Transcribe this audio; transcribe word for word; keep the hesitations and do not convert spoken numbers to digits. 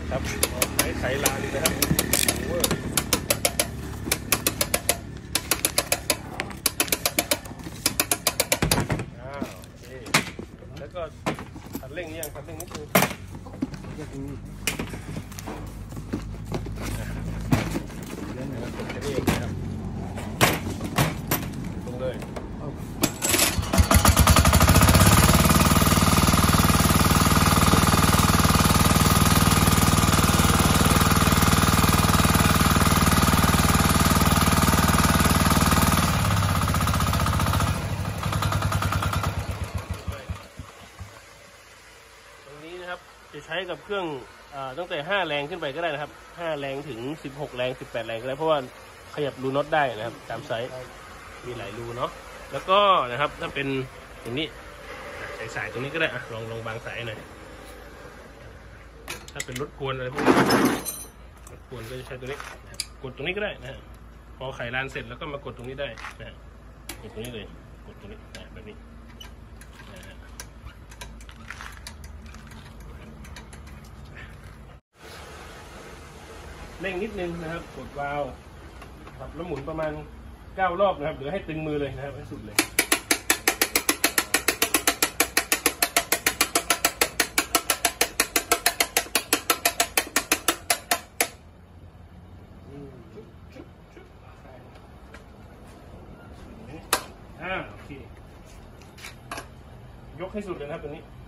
ครับไขไขลาดีนะครับโอเวอร์อ้าวโอเคแล้วก็คันเร่งนี่ยังคันเร่งนิดนึงแค่นี้เองนะครับตรงเลยจะใช้กับเครื่องตั้งแต่ห้าแรงขึ้นไปก็ได้นะครับห้าแรงถึงสิบหกแรงสิบแปดแรงก็ได้เพราะว่าขยับรูน็อตได้นะครับตามไซส์มีหลายรูเนาะแล้วก็นะครับถ้าเป็นอย่างนี้ใส่สายตรงนี้ก็ได้อะลองลองบางสายหน่อยถ้าเป็นรถพวนอะไรพวกนี้รถพวนก็จะใช้ตัวนี้กดตรงนี้ก็ได้นะฮะพอไขลานเสร็จแล้วก็มากดตรงนี้ได้นะกดตรงนี้เลยกดตรงนี้แบบนี้เร่งนิดนึงนะครับกดวาล์วครับแล้วหมุนประมาณเก้ารอบนะครับเดี๋ยวให้ตึงมือเลยนะครับให้สุดเลยอ่าโอเคยกให้สุดเลยนะครับตัวนี้